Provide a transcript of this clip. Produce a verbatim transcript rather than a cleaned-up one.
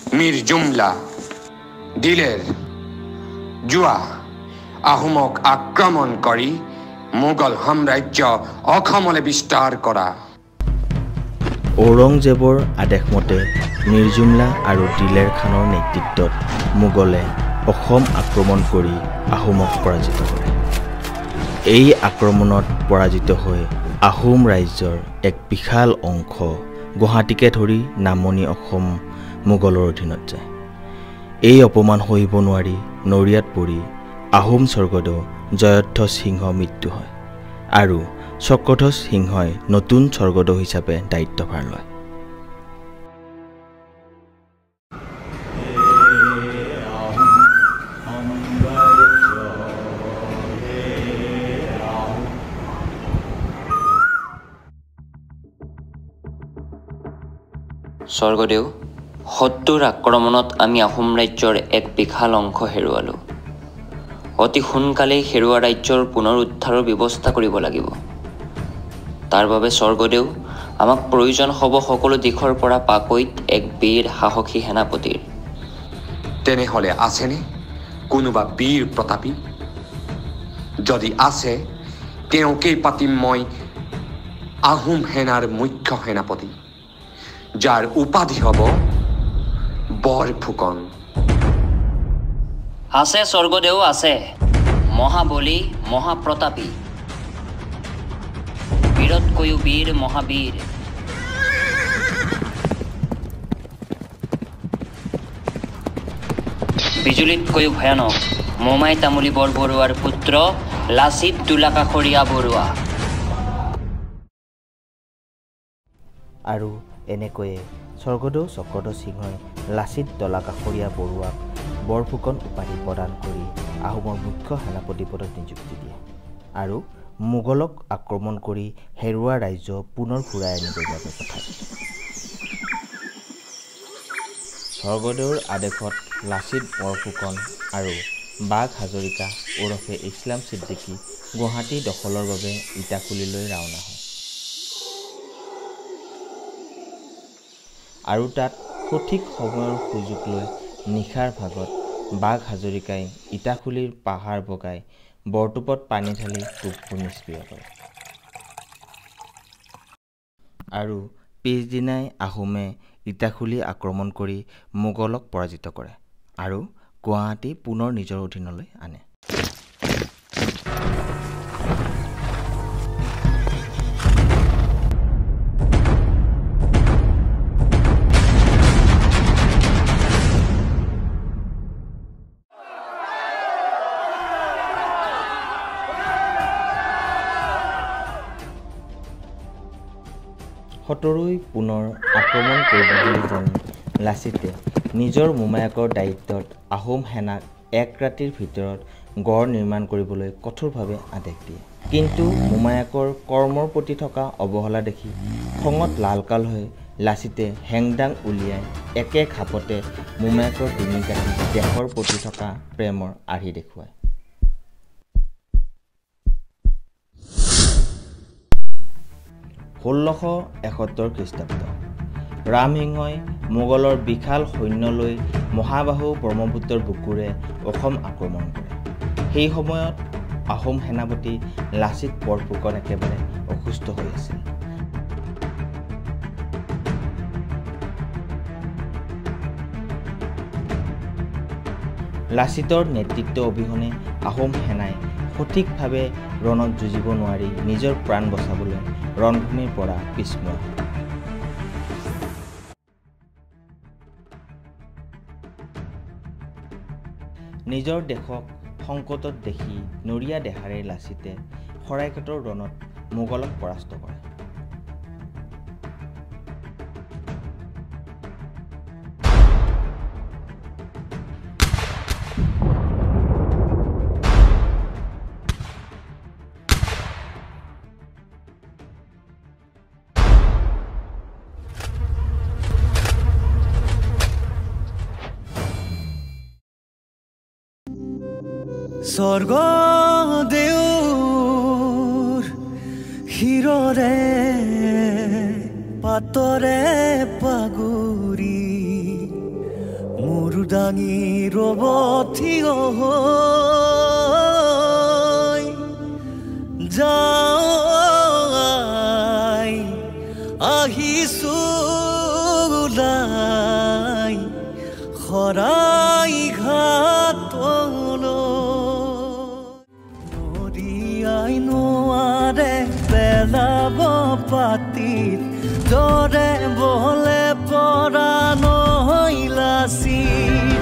মিৰ জুমলা দিলেৰ যোৱা আহোমক আক্ৰমণ কৰি মোগল সাম্ৰাজ্য অসমলৈ বিস্তাৰ কৰা। ঔৰংজেবৰ আদেশ মতে মিৰ জুমলা আৰু দিলেৰ খানৰ নেতৃত্বত মোগলে অসম আক্ৰমণ কৰি আহোমক পৰাজিত কৰে। এই আক্ৰমণত পৰাজিত হৈ আহোম ৰাজ্যৰ এক বিশাল অংশ গুৱাহাটীকে ধৰি নামনি অসম মোগলৰ অধীনত যায়। এই অপমান সহিব নোৱাৰি নৰিয়াত পৰি আহোম স্বৰ্গদেউ জয়ধ্বজ সিংহ মৃত্যু হয় আৰু চক্ৰধ্বজ সিংহই নতুন স্বৰ্গদেউ হিচাপে দায়িত্বভাৰ লয়। স্বৰ্গদেউ, শত্ৰুৰ আক্ৰমণত আমি আহোম ৰাজ্যৰ এক বিশাল অংশ হেৰুৱালোঁ। অতি সোনকালেই হেৰুৱা ৰাজ্যৰ পুনৰ উদ্ধাৰৰ ব্যৱস্থা কৰিব লাগিব। তাৰ বাবে স্বৰ্গদেউ, আমাক প্ৰয়োজন হ'ব সকলো দিশৰ পৰা পাকৈত এক বীৰ সাহসী সেনাপতিৰ। তেনেহ'লে আছেনে কোনোবা বীৰ প্ৰতাপী? যদি আছে, তেওঁকেই পাতিম মই আহোম সেনাৰ মুখ্য সেনাপতি, যাৰ উপাধি হ'ব বৰফুকন। আছে স্বৰ্গদেউ, আছে। মহাবলী, মহাপ্ৰতাপী, বীৰতকৈও বীৰ, মহাবীৰ। বিজুলীতকৈও ভয়ানক, মোমাই তামুলী বৰবৰুৱাৰ পুত্ৰ লাচিত দোলাকাষৰীয়া বৰুৱা। আৰু এনেকৈয়ে স্বৰ্গদেউ চক্ৰধ্বজ সিংহই লাচিত দলাকাষৰীয়া বৰুৱাক বৰফুকন উপাধি প্ৰদান কৰি আহোমৰ মুখ্য সেনাপতি পদত নিযুক্তি দিয়ে আৰু মোগলক আক্ৰমণ কৰি হেৰুৱা ৰাজ্য পুনৰ ঘূৰাই আনিবৰ বাবে পঠায়। স্বৰ্গদেউৰ আদেশত লাচিত বৰফুকন আৰু বাঘ হাজৰিকা ওৰফে ইছলাম ছিদ্দিকী গুৱাহাটী দখলৰ বাবে ইটাখুলিলৈ ৰাওনা হয় আৰু তাত সঠিক সময়ৰ সুযোগ লৈ নিশাৰ ভাগত বাঘ হাজৰিকাই ইটাখুলিৰ পাহাৰ বগাই বৰটোপত পানী ঢালি টোপবোৰ নিষ্ক্ৰিয় কৰে আৰু পিছদিনাই আহোমে ইটাখুলি আক্ৰমণ কৰি মোগলক পৰাজিত কৰে আৰু গুৱাহাটী পুনৰ নিজৰ অধীনলৈ আনে। সতৰুই পুনৰ আক্ৰমণ কৰিবলৈ জানি লাচিতে নিজৰ মোমায়েকৰ দায়িত্বত আহোম সেনাক এক ৰাতিৰ ভিতৰত গড় নিৰ্মাণ কৰিবলৈ কঠোৰভাৱে আদেশ দিয়ে। কিন্তু মোমায়েকৰ কৰ্মৰ প্ৰতি থকা অৱহেলা দেখি খঙত লালকাল হৈ লাচিতে হেংদাং উলিয়াই একে খাপতে মোমায়েকৰ ডিঙি কাটি দেশৰ প্ৰতি থকা প্ৰেমৰ আৰ্হি দেখুৱায়। ষোল্লশ এসত্তৰ খ্ৰীষ্টাব্দ ৰামসিংহই মোগলৰ বিশাল সৈন্য লৈ মহাবাহু ব্ৰহ্মপুত্ৰৰ বুকুৰে অসম আক্ৰমণ কৰে। সেই সময়ত আহোম সেনাপতি লাচিত বৰফুকন একেবাৰে অসুস্থ হৈ আছিল। লাচিতৰ নেতৃত্ব অবিহনে আহোম সেনাই সঠিকভাৱে ৰণত যুঁজিব নোৱাৰি নিজৰ প্ৰাণ বচাবলৈ ৰণভূমিৰ পৰা পিছমৰা হয়। নিজৰ দেশক সংকটত দেখি নৰিয়া দেহাৰে লাচিতে শৰাইঘাটৰ ৰণত মোগলক পৰাস্ত কৰে। স্বৰ্গদেউৰ শিৰৰে পাতৰে পাগুৰি দাঙি ৰব থিয় হৈ যাই আহিছো ওলাই শৰাইঘাটলৈ নদীয়াই নোৱাৰে পেলাব পাতিত দৰে বলে পৰা নহৈলাচি